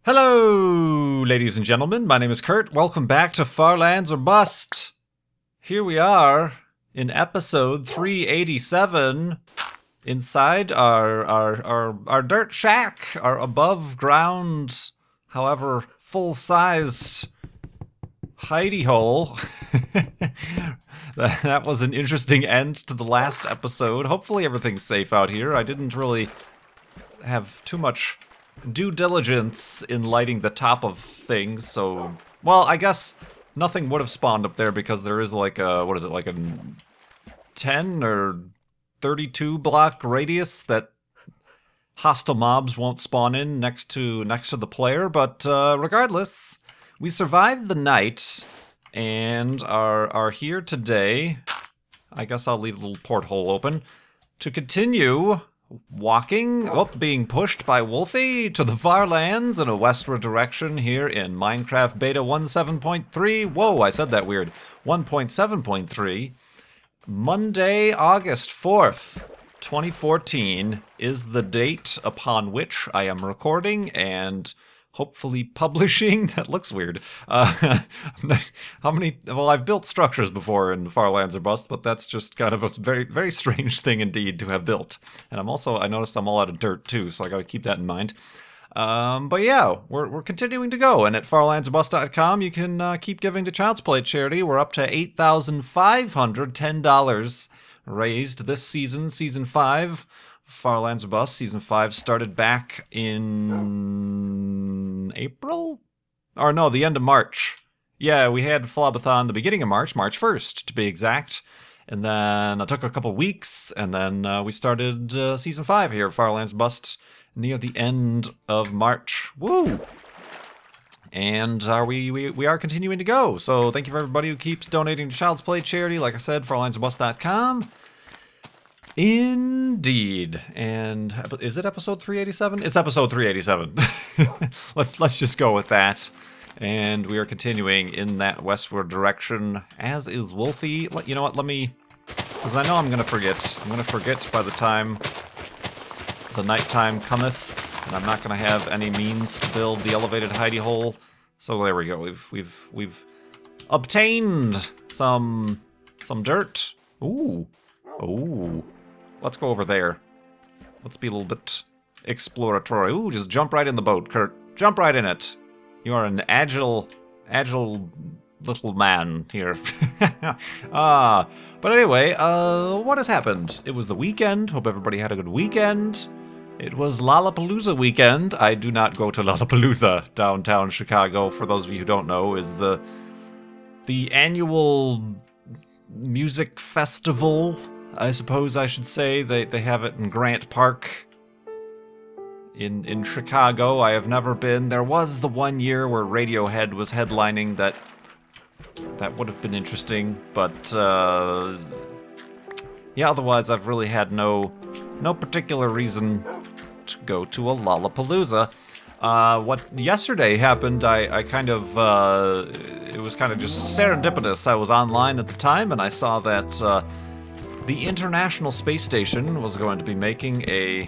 Hello, ladies and gentlemen. My name is Kurt. Welcome back to Far Lands or Bust. Here we are in episode 387 inside our dirt shack, our above ground, however full-sized hidey hole. That was an interesting end to the last episode. Hopefully everything's safe out here. I didn't really have too much due diligence in lighting the top of things, so... Well, I guess nothing would have spawned up there because there is like a, what is it, like a 10 or 32 block radius that hostile mobs won't spawn in next to the player, but regardless, we survived the night and are here today. I guess I'll leave the little porthole open to continue walking, being pushed by Wolfie to the far lands in a westward direction here in Minecraft Beta 1.7.3. Whoa, I said that weird. 1.7.3. Monday, August 4th, 2014 is the date upon which I am recording and hopefully publishing. That looks weird. How many... Well, I've built structures before in Far Lands or Bust, but that's just kind of a very, very strange thing indeed to have built. And I noticed I'm all out of dirt too, so I gotta keep that in mind. But yeah, we're continuing to go, and at farlandsorbust.com you can keep giving to Child's Play charity. We're up to $8,510 raised this season, Season 5. Far Lands or Bust Season 5 started back in April? Or no, the end of March. Yeah, we had Flobathon the beginning of March, March 1st to be exact. And then it took a couple weeks, and then we started Season 5 here, Far Lands or Bust, near the end of March. Woo! And we are continuing to go. So thank you for everybody who keeps donating to Child's Play charity. Like I said, farlandsorbust.com. Indeed. And is it episode 387? It's episode 387. Let's just go with that. And we are continuing in that westward direction, as is Wolfie. You know what, let me... Because I know I'm going to forget. I'm going to forget by the time the nighttime cometh, and I'm not going to have any means to build the elevated hidey hole. So there we go. We've obtained some dirt. Ooh. Ooh. Let's go over there. Let's be a little bit exploratory. Ooh, just jump right in the boat, Kurt. Jump right in it. You are an agile little man here. But anyway, what has happened? It was the weekend. Hope everybody had a good weekend. It was Lollapalooza weekend. I do not go to Lollapalooza, downtown Chicago. For those of you who don't know, is the annual music festival, I suppose I should say. They have it in Grant Park in Chicago. I have never been. There was the one year where Radiohead was headlining that would have been interesting, but yeah, otherwise I've really had no particular reason to go to a Lollapalooza. What yesterday happened, I kind of, it was kind of just serendipitous. I was online at the time and I saw that the International Space Station was going to be making a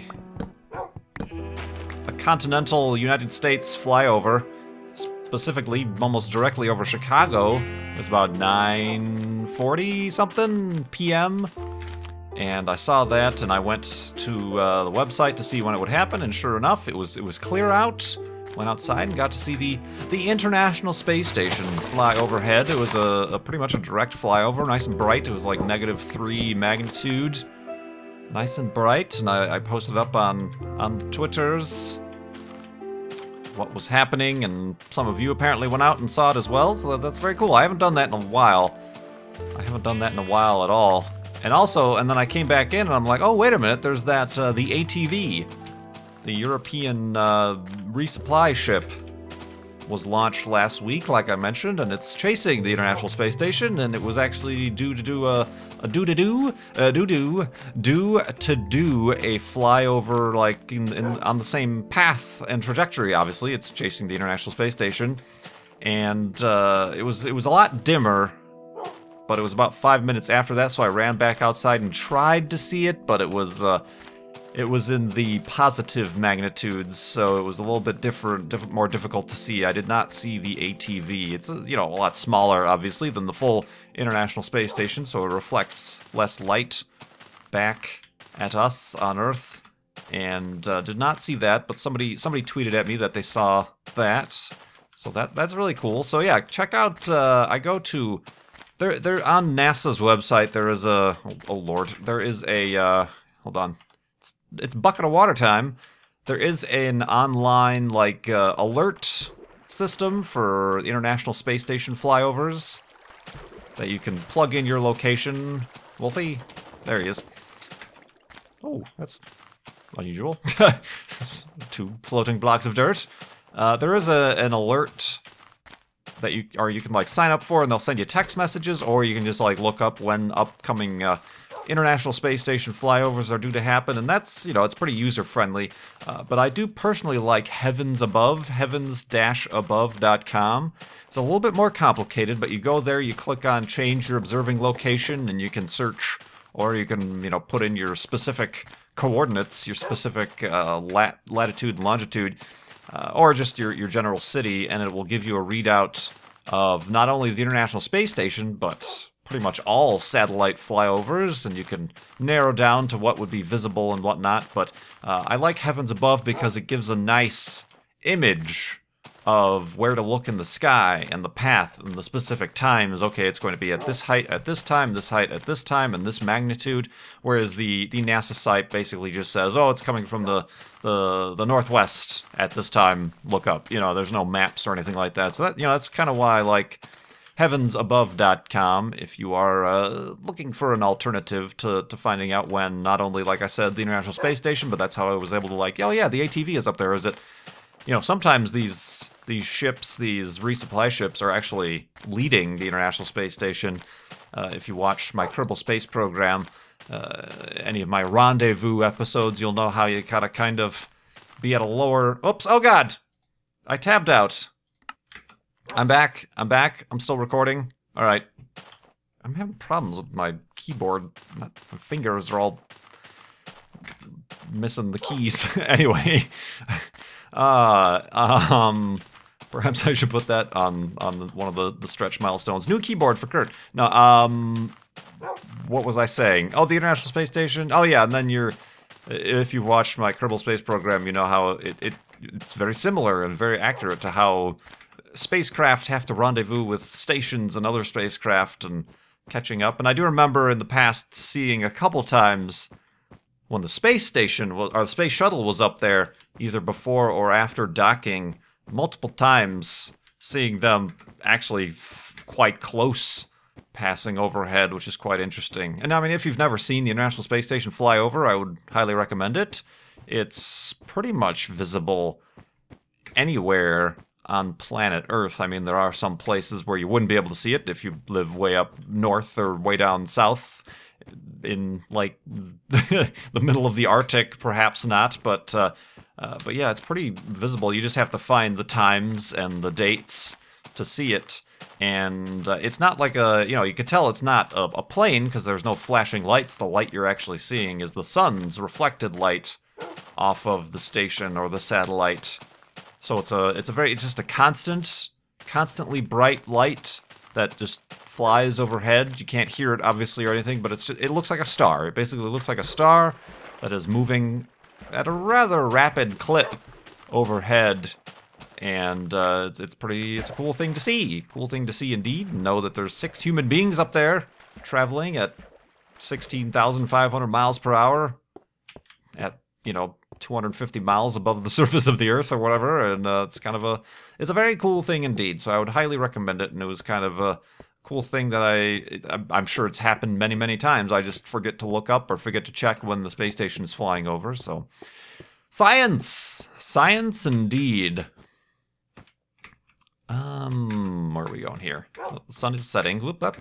continental United States flyover, specifically almost directly over Chicago. It was about 9:40 something p.m. And I saw that, and I went to the website to see when it would happen, and sure enough, it was clear out. Went outside and got to see the International Space Station fly overhead. It was a pretty much a direct flyover, nice and bright. It was like -3 magnitude, nice and bright. And I posted up on the Twitters what was happening, and some of you apparently went out and saw it as well. So that's very cool. I haven't done that in a while. I haven't done that in a while at all. And also, and then I came back in and I'm like, oh wait a minute, there's that the ATV. The European resupply ship was launched last week, like I mentioned, and it's chasing the International Space Station, and it was actually due to do a flyover, like on the same path and trajectory. Obviously, it's chasing the International Space Station, and it was a lot dimmer. But it was about 5 minutes after that, so I ran back outside and tried to see it, but it was it was in the positive magnitudes, so it was a little bit more difficult to see. I did not see the ATV. It's, you know, a lot smaller, obviously, than the full International Space Station, so it reflects less light back at us on Earth. And did not see that, but somebody tweeted at me that they saw that. So that's really cool. So yeah, check out, I go to, they're on NASA's website, there is a, oh lord, there is a, hold on. It's bucket of water time. There is an online, like, alert system for the International Space Station flyovers that you can plug in your location. Wolfie? There he is. Oh, that's unusual. 2 floating blocks of dirt. There is an alert that you can, like, sign up for, and they'll send you text messages, or you can just, like, look up when upcoming International Space Station flyovers are due to happen, and that's, you know, it's pretty user-friendly. But I do personally like Heavens Above, heavens-above.com. It's a little bit more complicated, but you go there, you click on change your observing location, and you can search, or you can, you know, put in your specific coordinates, your specific latitude and longitude, or just your general city, and it will give you a readout of not only the International Space Station, but pretty much all satellite flyovers, and you can narrow down to what would be visible and whatnot. But I like Heavens Above because it gives a nice image of where to look in the sky, and the path, and the specific times. Okay, it's going to be at this height at this time, this height at this time, and this magnitude. Whereas the NASA site basically just says, oh, it's coming from the northwest at this time, look up. You know, there's no maps or anything like that. So that, you know, that's kind of why I like heavensabove.com if you are looking for an alternative to finding out when, not only, like I said, the International Space Station, but that's how I was able to, like, oh yeah, the ATV is up there. Is it, you know, sometimes these ships, these resupply ships, are actually leading the International Space Station. If you watch my Kerbal Space program, any of my rendezvous episodes, you'll know how you gotta kind of be at a lower... Oops, oh god! I tabbed out. I'm back. I'm still recording. Alright. I'm having problems with my keyboard. My fingers are all missing the keys. Anyway. Perhaps I should put that on one of the stretch milestones. New keyboard for Kurt. No, what was I saying? Oh, the International Space Station? Oh yeah, and then if you've watched my Kerbal Space program, you know how it's very similar and very accurate to how spacecraft have to rendezvous with stations and other spacecraft and catching up. And I do remember in the past seeing a couple times when the space station or the space shuttle was up there, either before or after docking, multiple times seeing them actually quite close passing overhead, which is quite interesting. And I mean, if you've never seen the International Space Station fly over, I would highly recommend it. It's pretty much visible anywhere on planet Earth. I mean, there are some places where you wouldn't be able to see it if you live way up north or way down south in, like, the middle of the Arctic, perhaps not, but yeah, it's pretty visible. You just have to find the times and the dates to see it. And it's not like you can tell it's not a plane because there's no flashing lights. The light you're actually seeing is the sun's reflected light off of the station or the satellite. So it's just a constantly bright light that just flies overhead. You can't hear it obviously or anything, but it looks like a star. It basically looks like a star that is moving at a rather rapid clip overhead. And it's a cool thing to see. Cool thing to see indeed. Know that there's 6 human beings up there traveling at 16,500 miles per hour at, 250 miles above the surface of the Earth or whatever. And it's a very cool thing indeed. So I would highly recommend it. And it was kind of a cool thing that I'm sure it's happened many, many times. I just forget to look up or forget to check when the space station is flying over. So science indeed. Where are we going here? The sun is setting. Whoop up.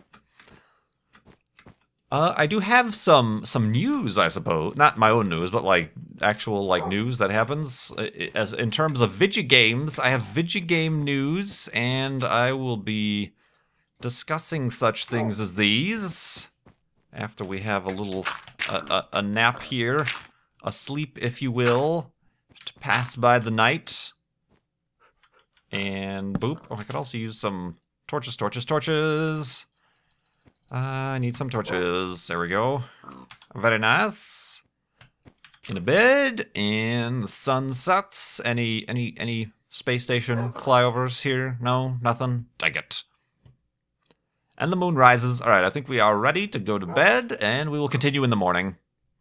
I do have some news, I suppose. Not my own news, but like actual news that happens. As in terms of Vigigames, I have Vigigame news, and I will be discussing such things as these after we have a little a nap here. asleep, if you will, to pass by the night. And boop. Oh, I could also use some torches, torches, torches. I need some torches. There we go. Very nice. In a bed, and the sun sets. Any space station flyovers here? No, nothing. Dang it. And the moon rises. All right, I think we are ready to go to bed, and we will continue in the morning.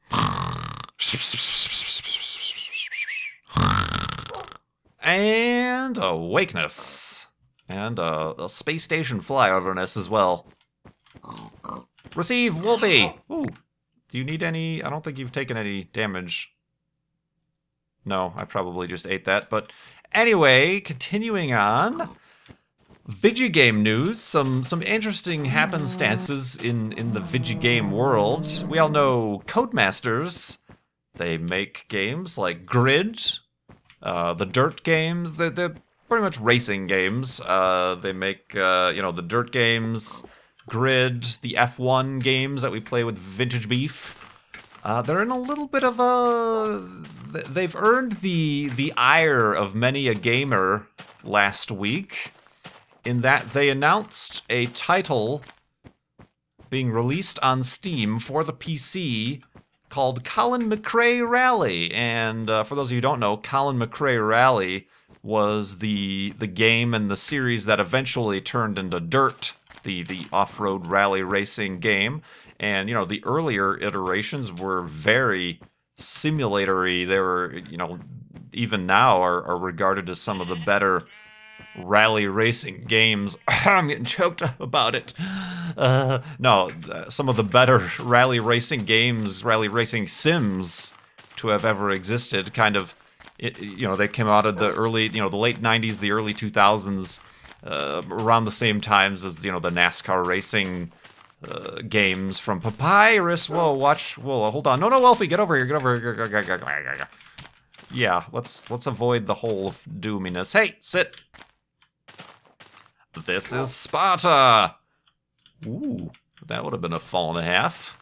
And awakeness. And a space station flyoverness as well. Receive, Wolfie! Ooh. Do you need any? I don't think you've taken any damage. No, I probably just ate that. But anyway, continuing on. Video game news. Some interesting happenstances in the video game world. We all know Codemasters. They make games like Grid, the Dirt games. They're pretty much racing games. They make the Dirt games, Grid, the F1 games that we play with Vintage Beef. They're in a little bit of a... They've earned the ire of many a gamer last week, in that they announced a title being released on Steam for the PC called Colin McRae Rally. And for those of you who don't know, Colin McRae Rally was the game and the series that eventually turned into Dirt, the off-road rally racing game. And, the earlier iterations were very simulatory. They were, even now are regarded as some of the better rally racing games. I'm getting choked up about it. Some of the better rally racing games, rally racing sims to have ever existed. Kind of, they came out of the early, the late 90s, the early 2000s, around the same times as, the NASCAR racing games from Papyrus. Whoa, hold on. No, Wolfie, get over here, get over here. Yeah, let's avoid the whole of doominess. Hey, sit. This is Sparta. Ooh, that would have been a fall and a half.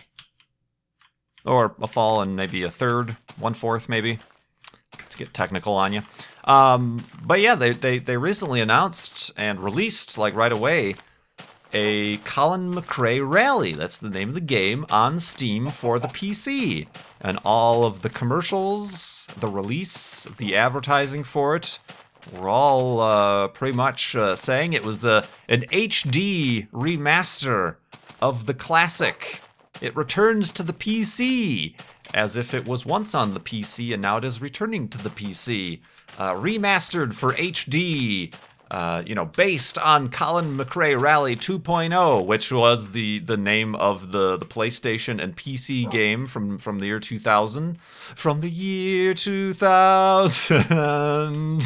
Or a fall and maybe a third, 1/4 maybe, to get technical on you. But yeah, they recently announced and released, like right away, a Colin McRae Rally. That's the name of the game, on Steam for the PC. And all of the commercials, the release, the advertising for it, were all pretty much saying it was an HD remaster of the classic. It returns to the PC, as if it was once on the PC and now it is returning to the PC. Remastered for HD, based on Colin McRae Rally 2.0, which was the name of the PlayStation and PC game from the year 2000. From the year 2000.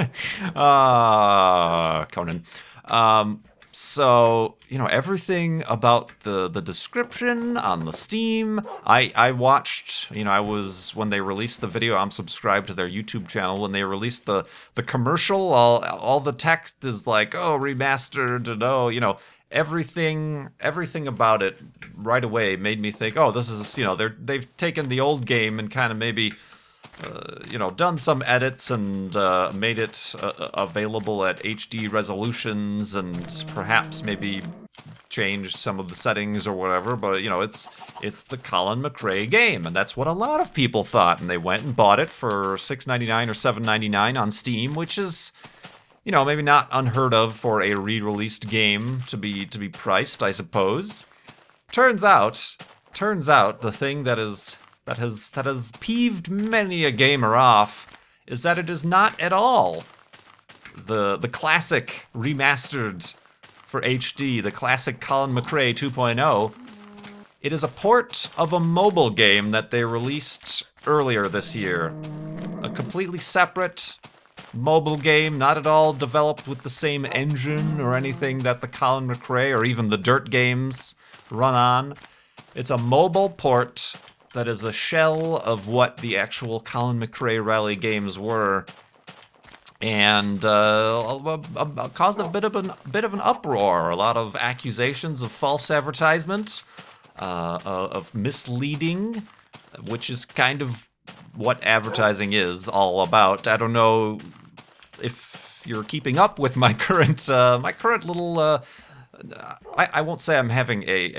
Conan. So, everything about the description on the Steam, I watched, when they released the video, I'm subscribed to their YouTube channel. When they released the commercial, all the text is like, oh, remastered, everything about it right away made me think, oh, this is, they've taken the old game and kind of maybe, done some edits and made it available at HD resolutions and perhaps maybe changed some of the settings or whatever. But, it's the Colin McRae game, and that's what a lot of people thought. And they went and bought it for $6.99 or $7.99 on Steam, which is, maybe not unheard of for a re-released game to be priced, I suppose. Turns out the thing that has peeved many a gamer off is that it is not at all the classic remastered for HD, the classic Colin McRae 2.0. It is a port of a mobile game that they released earlier this year. A completely separate mobile game, not at all developed with the same engine or anything that the Colin McRae or even the Dirt games run on. It's a mobile port that is a shell of what the actual Colin McRae Rally games were, and caused a bit of an uproar. A lot of accusations of false advertisement, of misleading, which is kind of what advertising is all about. I don't know if you're keeping up with my current little. I won't say I'm having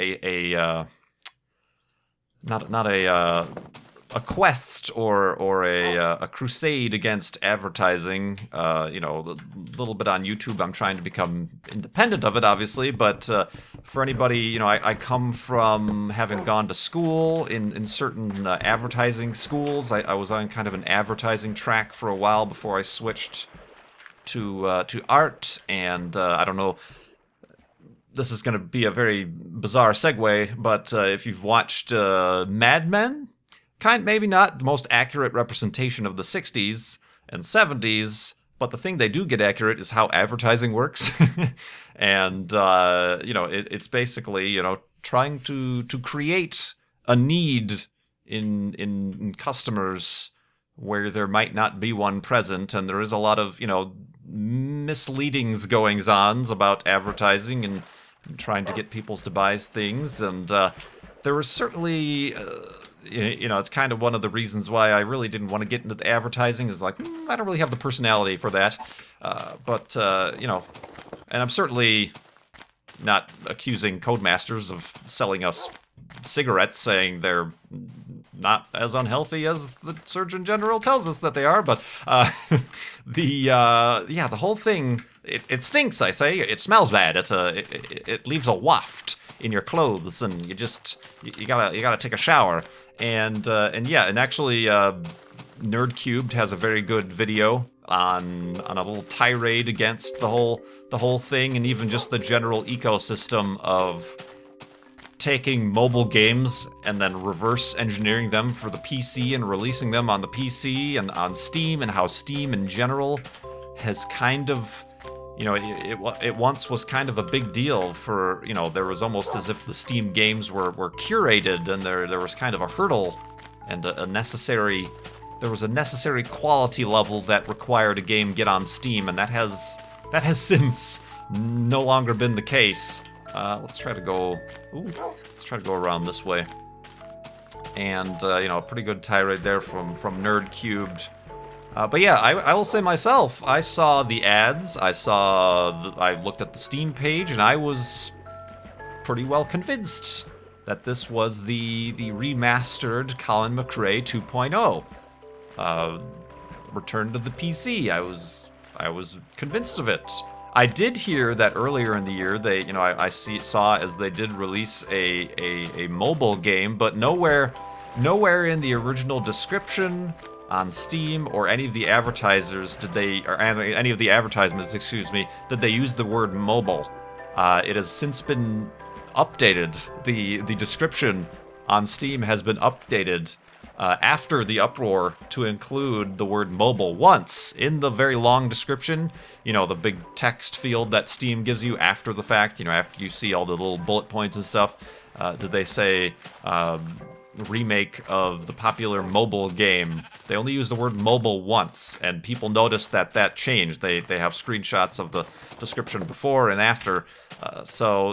not a quest or a crusade against advertising. You know, a little bit on YouTube. I'm trying to become independent of it, obviously. But for anybody, you know, I come from having gone to school in certain advertising schools. I was on kind of an advertising track for a while before I switched to art. And I don't know. This is going to be a very bizarre segue, but if you've watched Mad Men, maybe not the most accurate representation of the 60s and 70s, but the thing they do get accurate is how advertising works. And, you know, it's basically, you know, trying to create a need in customers where there might not be one present, and there is a lot of, you know, misleadings goings-ons about advertising and trying to get people to buy things. And there was certainly, you know, it's kind of one of the reasons why I really didn't want to get into the advertising, is like, I don't really have the personality for that. But, you know, and I'm certainly not accusing Codemasters of selling us cigarettes, saying they're not as unhealthy as the Surgeon General tells us that they are. But yeah, the whole thing, it stinks, I say. It smells bad. It leaves a waft in your clothes, and you gotta take a shower. And yeah, and actually, Nerd Cubed has a very good video on a little tirade against the whole thing, and even just the general ecosystem of taking mobile games and then reverse engineering them for the PC and releasing them on the PC and on Steam, and how Steam in general has kind of, you know, it once was kind of a big deal for, you know, there was almost as if the Steam games were curated, and there was kind of a hurdle and there was a necessary quality level that required a game get on Steam, and that has since no longer been the case. Let's try to go around this way. And, you know, a pretty good tirade there from Nerd Cubed. But yeah, I will say myself, I saw the ads, I looked at the Steam page, and I was pretty well convinced that this was the remastered Colin McRae 2.0. Returned to the PC. I was convinced of it. I did hear that earlier in the year they, you know, I saw as they did release a mobile game, but nowhere in the original description on Steam or any of the advertisers any of the advertisements, excuse me, did they use the word mobile. It has since been updated. The description on Steam has been updated after the uproar to include the word mobile once in the very long description. You know, the big text field that Steam gives you after the fact, you know, after you see all the little bullet points and stuff. Did they say remake of the popular mobile game? They only use the word mobile once, and people noticed that changed. They have screenshots of the description before and after. So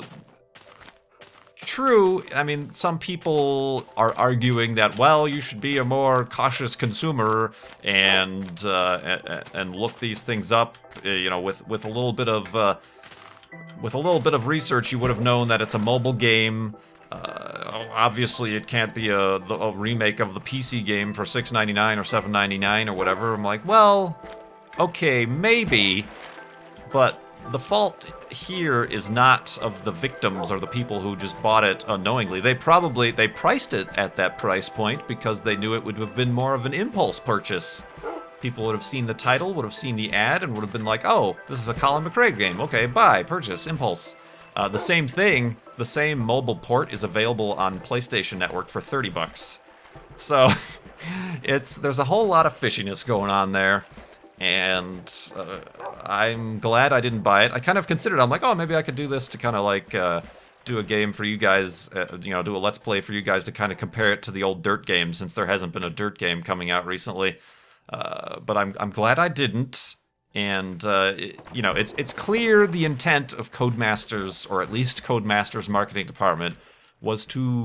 true, I mean, some people are arguing that, well, you should be a more cautious consumer and look these things up. You know, with a little bit of research, you would have known that it's a mobile game. Obviously, it can't be a remake of the PC game for $6.99 or $7.99 or whatever. I'm like, well, okay, maybe, but the fault here is not of the victims or the people who just bought it unknowingly. They priced it at that price point because they knew it would have been more of an impulse purchase. People would have seen the title, would have seen the ad, and would have been like, oh, this is a Colin McRae game. Okay, buy, purchase, impulse. The same thing, the same mobile port is available on PlayStation Network for $30. So there's a whole lot of fishiness going on there. And I'm glad I didn't buy it. I kind of considered, I'm like, oh, maybe I could do this to kind of like do a game for you guys, you know, do a Let's Play for you guys to kind of compare it to the old Dirt game, since there hasn't been a Dirt game coming out recently. But I'm glad I didn't. And, you know, it's clear the intent of Codemasters, or at least Codemasters' marketing department, was to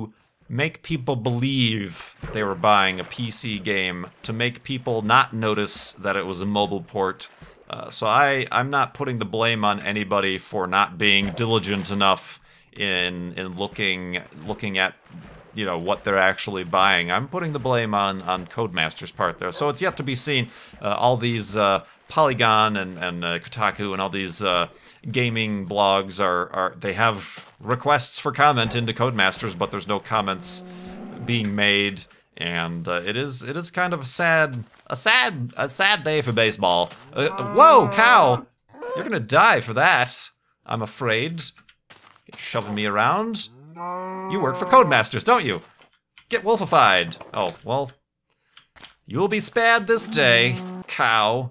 make people believe they were buying a PC game to make people not notice that it was a mobile port. So I'm not putting the blame on anybody for not being diligent enough in looking at, you know, what they're actually buying. I'm putting the blame on KurtJMac's part there. So it's yet to be seen. All these Polygon and Kotaku and all these gaming blogs they have requests for comment into KurtJMac, but there's no comments being made, and it is kind of a sad day for baseball. Whoa, cow! You're gonna die for that, I'm afraid. Get shoving me around. You work for KurtJMac, don't you? Get wolfified. Oh, well, you'll be spared this day, cow.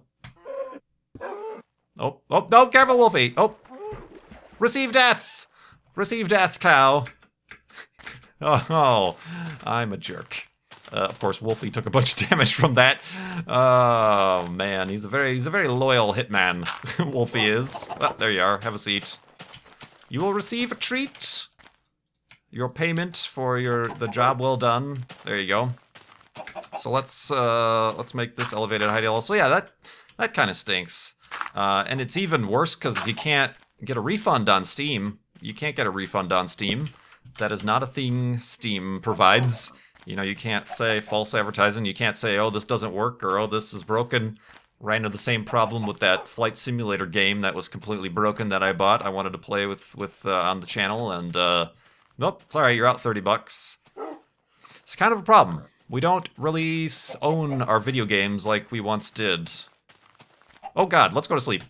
Oh, no, careful, Wolfie. Oh, receive death. Receive death, cow. Oh, I'm a jerk. Of course, Wolfie took a bunch of damage from that. Oh, man, he's a very loyal hitman, Wolfie is. Oh, there you are, have a seat. You will receive a treat. Your payment for the job well done. There you go. So let's make this elevated height level. So yeah, that kind of stinks. And it's even worse because you can't get a refund on Steam. You can't get a refund on Steam. That is not a thing Steam provides. You know, you can't say false advertising. You can't say, oh, this doesn't work, or oh, this is broken. Ran into the same problem with that flight simulator game that was completely broken that I bought. I wanted to play with on the channel, and nope, sorry, you're out $30. It's kind of a problem. We don't really own our video games like we once did. Oh god, let's go to sleep.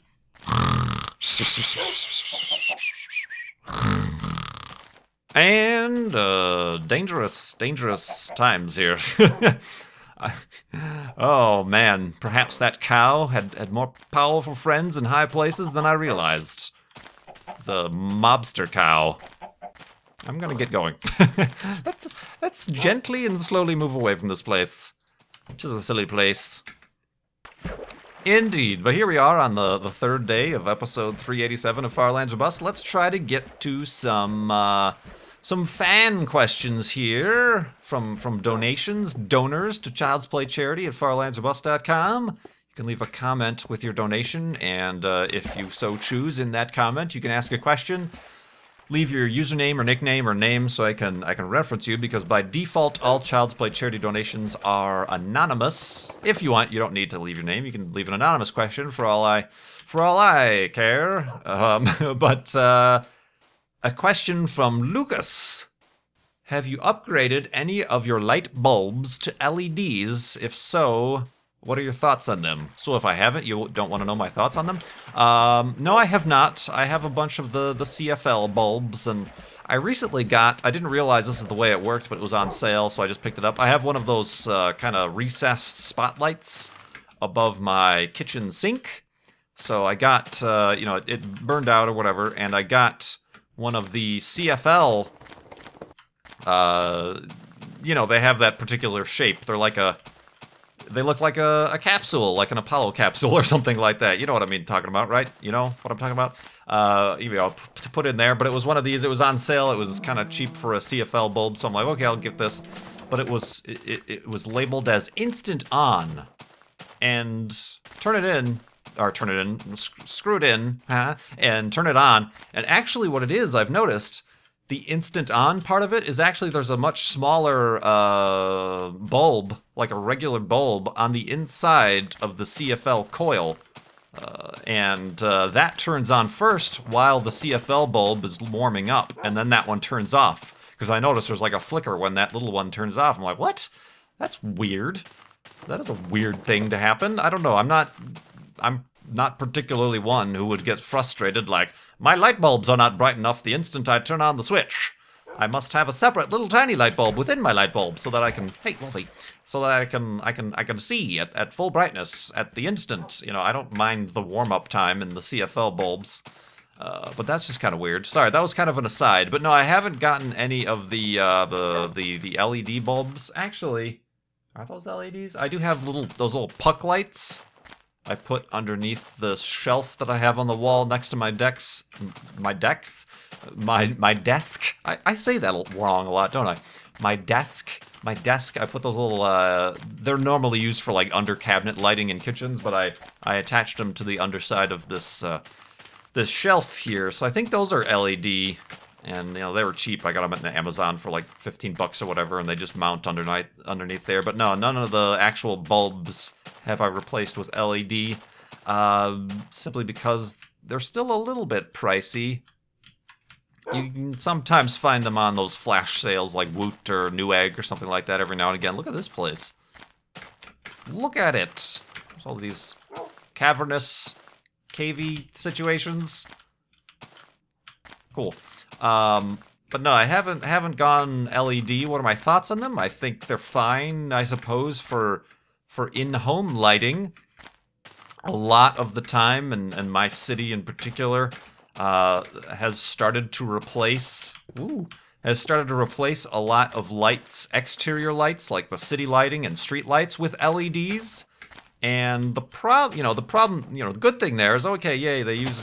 And dangerous times here. Oh man, perhaps that cow had more powerful friends in high places than I realized. It's a mobster cow. I'm gonna get going. Let's gently and slowly move away from this place. Which is a silly place. Indeed, but here we are on the third day of episode 387 of Far Lands Robust. Let's try to get to some fan questions here from donors to Child's Play Charity at farlandsrobust.com. You can leave a comment with your donation, and if you so choose in that comment, you can ask a question. Leave your username or nickname or name so I can reference you, because by default all Child's Play charity donations are anonymous. If you want, you don't need to leave your name. You can leave an anonymous question for all I care. But a question from Lucas. Have you upgraded any of your light bulbs to LEDs? If so, what are your thoughts on them? So if I haven't, you don't want to know my thoughts on them? No, I have not. I have a bunch of the CFL bulbs, and I recently I didn't realize this is the way it worked, but it was on sale, so I just picked it up. I have one of those kind of recessed spotlights above my kitchen sink. So I got, you know, it burned out or whatever, and I got one of the CFL, you know, they have that particular shape. They're like they look like a capsule, like an Apollo capsule or something like that. You know what I mean talking about, right? You know what I'm talking about? You know, to put in there, but it was one of these. It was on sale. It was kind of cheap for a CFL bulb, so I'm like, okay, I'll get this. But it was labeled as instant on, and screw it in, and turn it on. And actually, what it is, I've noticed, the instant on part of it is actually there's a much smaller bulb, like a regular bulb, on the inside of the CFL coil. And that turns on first while the CFL bulb is warming up, and then that one turns off. Because I notice there's like a flicker when that little one turns off. I'm like, what? That's weird. That is a weird thing to happen. I don't know. I'm not particularly one who would get frustrated like, my light bulbs are not bright enough the instant I turn on the switch. I must have a separate little tiny light bulb within my light bulb so that I can, hey Wolfie, so that I can see at full brightness at the instant. You know, I don't mind the warm-up time in the CFL bulbs. But that's just kind of weird. Sorry, that was kind of an aside. But no, I haven't gotten any of the LED bulbs. Actually, are those LEDs? I do have those little puck lights I put underneath the shelf that I have on the wall next to my desk. I say that wrong a lot, don't I? my desk. My desk, I put those little, they're normally used for like under cabinet lighting in kitchens, but I attached them to the underside of this, this shelf here. So I think those are LED, and you know, they were cheap. I got them at Amazon for like 15 bucks or whatever, and they just mount underneath there. But no, none of the actual bulbs have I replaced with LED, simply because they're still a little bit pricey. You can sometimes find them on those flash sales like Woot or Newegg or something like that every now and again. Look at this place. Look at it. There's all these cavernous, cavey situations. Cool. But no, I haven't gone LED. What are my thoughts on them? I think they're fine, I suppose, for in-home lighting. A lot of the time, and my city in particular, has started to replace a lot of lights, exterior lights like the city lighting and street lights, with LEDs. And the good thing there is, okay, yay, they use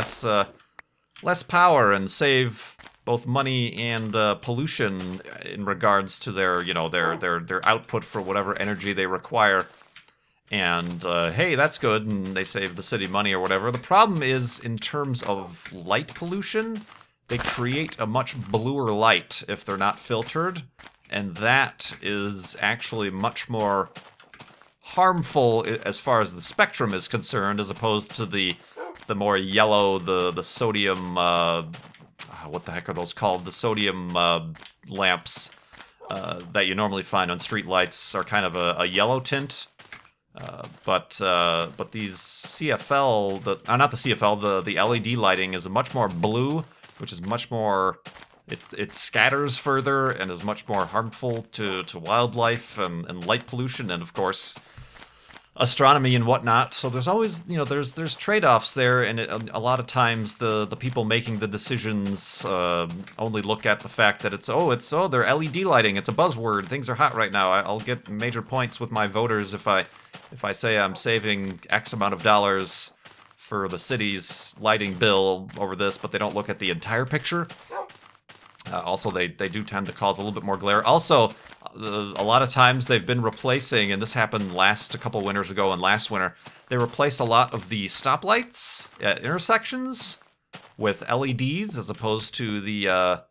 less power and save both money and pollution in regards to their their output for whatever energy they require. And, hey, that's good, and they save the city money or whatever. The problem is, in terms of light pollution, they create a much bluer light if they're not filtered, and that is actually much more harmful as far as the spectrum is concerned, as opposed to the more yellow, the sodium, what the heck are those called? The sodium lamps that you normally find on street lights are kind of a yellow tint. But these CFL, not the CFL, the LED lighting is a much more blue, which is much more, it scatters further and is much more harmful to wildlife and light pollution, and of course astronomy and whatnot. So there's always, there's trade-offs there, and a lot of times the people making the decisions only look at the fact that they're LED lighting, it's a buzzword, things are hot right now. I'll get major points with my voters if I say I'm saving X amount of dollars for the city's lighting bill over this, but they don't look at the entire picture. Also, they do tend to cause a little bit more glare. Also, a lot of times they've been replacing, and this happened a couple winters ago and last winter, they replace a lot of the stoplights at intersections with LEDs as opposed to the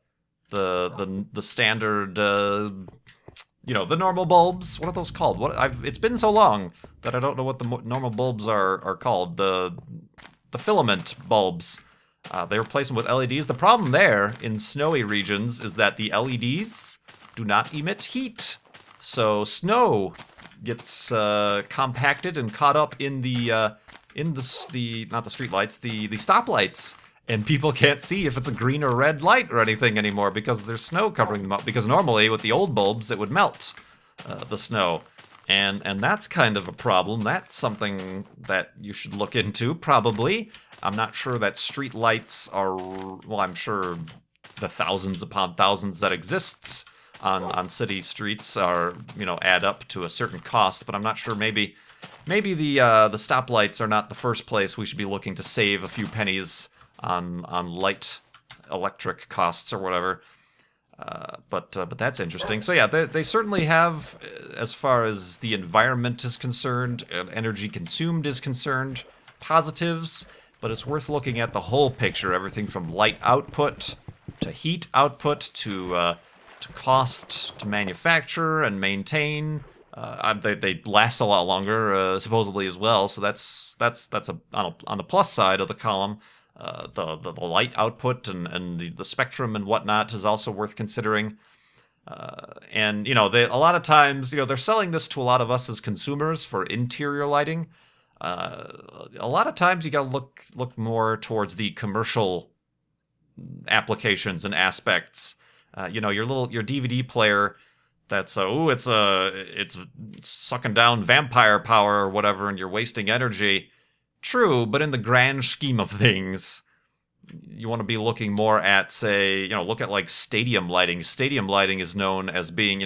standard, the normal bulbs. What are those called? It's been so long that I don't know what the normal bulbs are called. The filament bulbs. They replace them with LEDs. The problem there in snowy regions is that the LEDs do not emit heat. So snow gets compacted and caught up in the not the street lights, the stoplights, and people can't see if it's a green or red light or anything anymore because there's snow covering them up. Because normally with the old bulbs it would melt the snow. And that's kind of a problem. That's something that you should look into, probably. I'm not sure that street lights are, well, I'm sure the thousands upon thousands that exists on city streets are, add up to a certain cost, but I'm not sure, maybe the stoplights are not the first place we should be looking to save a few pennies on light electric costs or whatever. But that's interesting. So yeah, they certainly have, as far as the environment is concerned and energy consumed is concerned, positives, but it's worth looking at the whole picture, everything from light output to heat output to cost to manufacture and maintain. They last a lot longer, supposedly as well. So that's on the plus side of the column. The light output and the spectrum and whatnot is also worth considering. And a lot of times, they're selling this to a lot of us as consumers for interior lighting. A lot of times you gotta look more towards the commercial applications and aspects. Your DVD player that's it's sucking down vampire power or whatever, and you're wasting energy. True, but in the grand scheme of things, you want to be looking more at, say, look at like stadium lighting. Stadium lighting is known as being,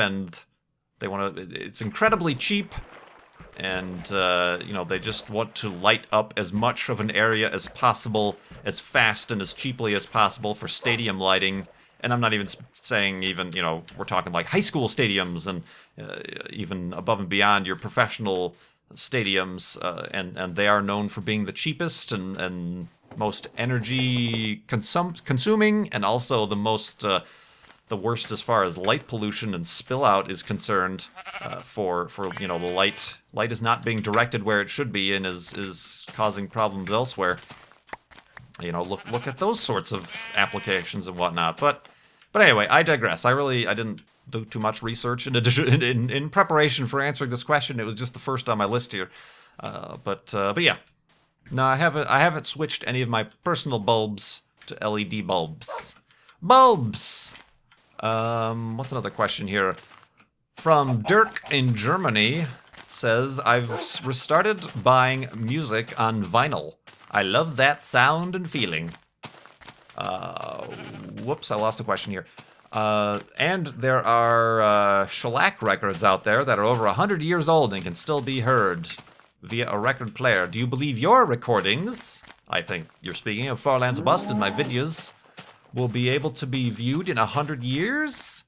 it's incredibly cheap, and they just want to light up as much of an area as possible, as fast and as cheaply as possible for stadium lighting. And I'm not even saying even, you know, we're talking like high school stadiums and even above and beyond your professional stadiums, and they are known for being the cheapest and most energy consuming, and also the most the worst as far as light pollution and spill out is concerned. For you know, the light is not being directed where it should be and is causing problems elsewhere. You know, look at those sorts of applications and whatnot. But anyway, I digress. I didn't do too much research in preparation for answering this question. It was just the first on my list here. But yeah, no, I haven't switched any of my personal bulbs to LED bulbs. Bulbs. What's another question here? From Dirk in Germany, says, I've restarted buying music on vinyl. I love that sound and feeling. Whoops, I lost the question here. And there are shellac records out there that are over 100 years old and can still be heard via a record player. Do you believe your recordings, I think you're speaking of Farlands Bust in my videos, will be able to be viewed in 100 years?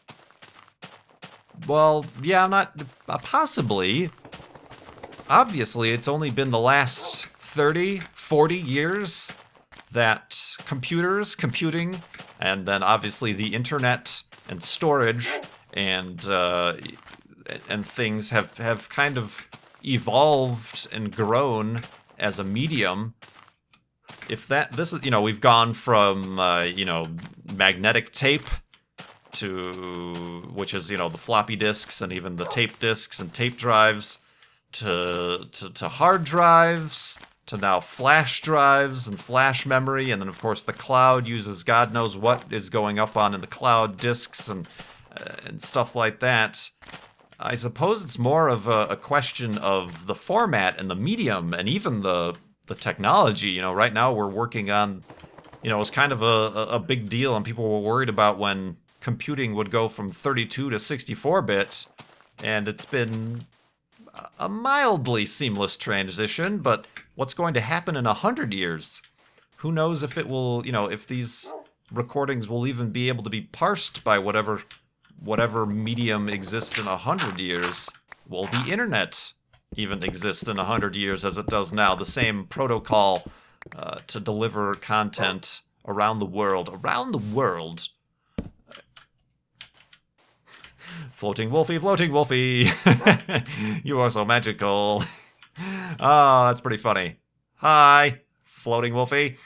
Well, yeah, not possibly. Obviously, it's only been the last 30, 40 years that computing, and then obviously the internet and storage and things have kind of evolved and grown as a medium. If this is, you know, we've gone from you know, magnetic tape to, which is, you know, the floppy disks and even the tape disks and tape drives, to hard drives, to now flash drives and flash memory, and then of course the cloud uses God knows what is going up on in the cloud disks and stuff like that. I suppose it's more of a question of the format and the medium and even the technology. You know, right now we're working on, you know, it's kind of a big deal, and people were worried about when computing would go from 32 to 64 bits, and it's been a mildly seamless transition, but what's going to happen in 100 years? Who knows if it will, you know, if these recordings will even be able to be parsed by whatever medium exists in 100 years. Will the internet even exist in 100 years as it does now? The same protocol to deliver content around the world. Around the world. Floating Wolfie, you are so magical. Oh, that's pretty funny. Hi, Floating Wolfie.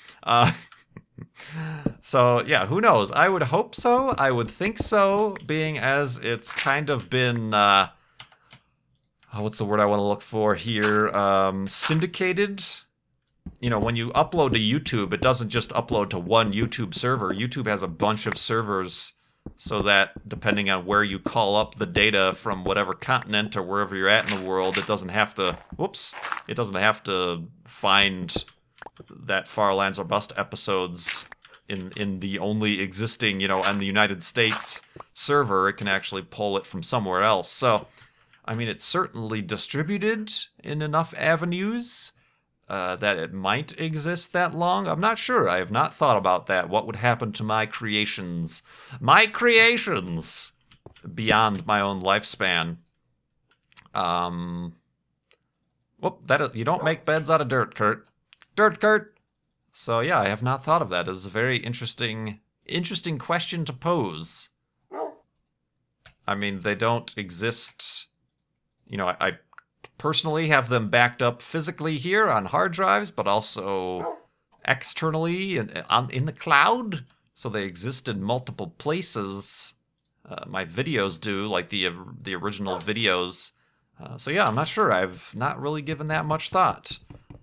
So, yeah, who knows? I would hope so. I would think so, being as it's kind of been, what's the word I want to look for here? Syndicated. You know, when you upload to YouTube, it doesn't just upload to one YouTube server. YouTube has a bunch of servers, so that depending on where you call up the data from whatever continent or wherever you're at in the world, it doesn't have to, it doesn't have to find that Farlands or Bust episodes in the only existing, you know, on the United States server. It can actually pull it from somewhere else. So, I mean, it's certainly distributed in enough avenues that it might exist that long. I'm not sure. I have not thought about that. What would happen to my creations? My creations! Beyond my own lifespan. You don't make beds out of dirt, Kurt. Kurt! So yeah, I have not thought of that. It's a very interesting question to pose. I mean, they don't exist. You know, I personally have them backed up physically here on hard drives, but also externally in the cloud. So they exist in multiple places. My videos do, like the original videos. So yeah, I'm not sure. I've not really given that much thought.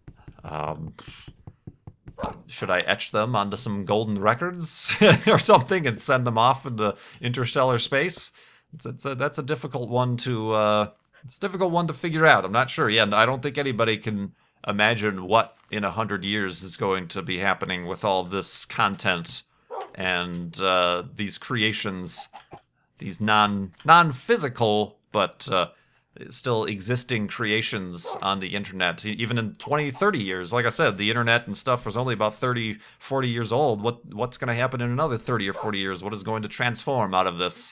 Should I etch them onto some golden records or something and send them off into interstellar space? That's a difficult one to it's a difficult one to figure out. I'm not sure. Yeah, I don't think anybody can imagine what in 100 years is going to be happening with all this content and these creations, these non-physical but still existing creations on the internet, even in 20, 30 years. Like I said, the internet and stuff was only about 30, 40 years old. What's going to happen in another 30 or 40 years? What is going to transform out of this?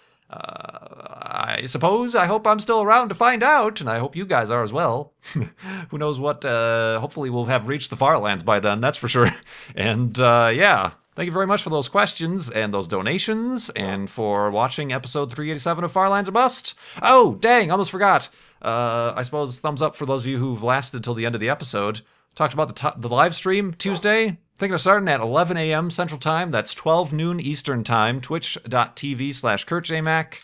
I suppose, I hope I'm still around to find out, and I hope you guys are as well. Who knows what, hopefully we'll have reached the far lands by then, that's for sure. And, yeah. Thank you very much for those questions and those donations, and for watching episode 387 of Far Lands or Bust. Oh, dang, almost forgot. I suppose thumbs up for those of you who've lasted till the end of the episode. Talked about the live stream Tuesday. Thinking of starting at 11 a.m. Central Time. That's 12 noon Eastern Time. Twitch.tv/KurtJMac.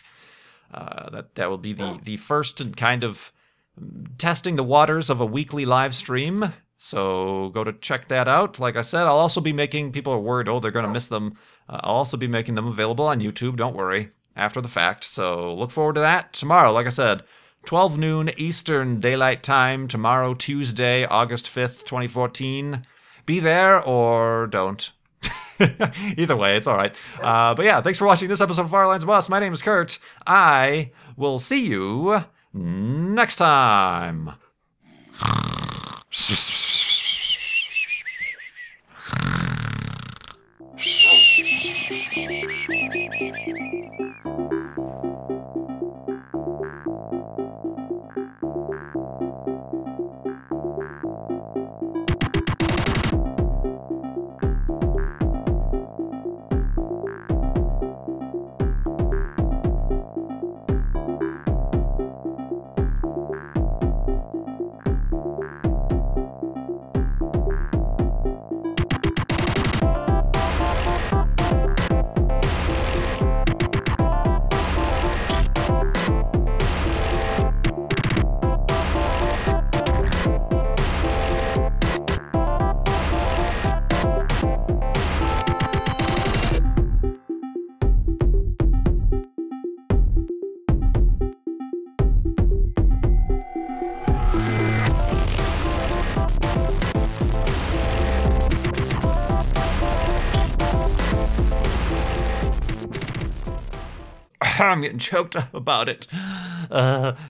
That will be the first and kind of testing the waters of a weekly live stream. So go to check that out. Like I said, I'll also be making, people are worried, oh, they're going to miss them. I'll also be making them available on YouTube, don't worry, after the fact. So look forward to that tomorrow. Like I said, 12 noon Eastern Daylight Time, tomorrow, Tuesday, August 5th, 2014. Be there or don't. Either way, it's all right. But yeah, thanks for watching this episode of Far Lands Bus. My name is Kurt. I will see you next time. I'm getting choked up about it.